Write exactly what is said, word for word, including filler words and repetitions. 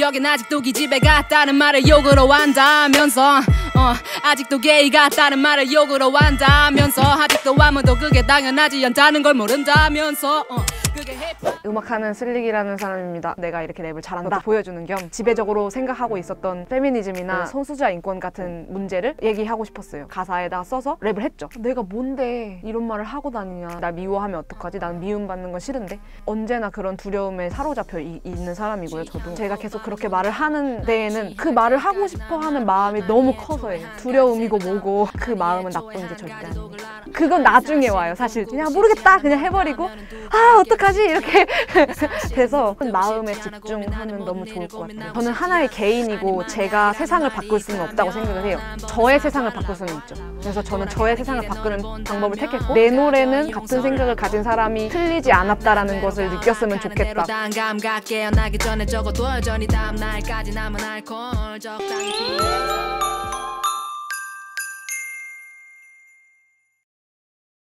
여긴 아직도 기집애 같다는 말을 욕으로 한다면서 어, 아직도 게이 같다는 말을 욕으로 한다면서 아직도 아무도 그게 당연하지 않다는 걸 모른다면서 어, 그게 음악하는 슬릭이라는 사람입니다. 내가 이렇게 랩을 잘한다 보여주는 겸 지배적으로 생각하고 있었던 페미니즘이나 성소수자 인권 같은 문제를 얘기하고 싶었어요. 가사에다가 써서 랩을 했죠. 내가 뭔데 이런 말을 하고 다니냐, 날 미워하면 어떡하지, 나는 미움받는 건 싫은데. 언제나 그런 두려움에 사로잡혀 이, 있는 사람이고요. 저도 제가 계속 그렇게 말을 하는 데에는 그 말을 하고 싶어 하는 마음이 너무 커서예요. 두려움이고 뭐고 그 마음은 나쁜 게 절대 아닙니다. 그건 나중에 와요. 사실 그냥 모르겠다 그냥 해버리고 아 어떡하지 이렇게 돼서 마음에 집중하면 너무 좋을 것 같아요. 저는 하나의 개인이고 제가 세상을 바꿀 수는 없다고 생각을 해요. 저의 세상을 바꿀 수는 있죠. 그래서 저는 저의 세상을 바꾸는 방법을 택했고, 내 노래는 같은 생각을 가진 사람이 틀리지 않았다라는 것을 느꼈으면 좋겠다. 깨어나기 전에 적어도 여전히 다음 날까지 남은 알코올 적당히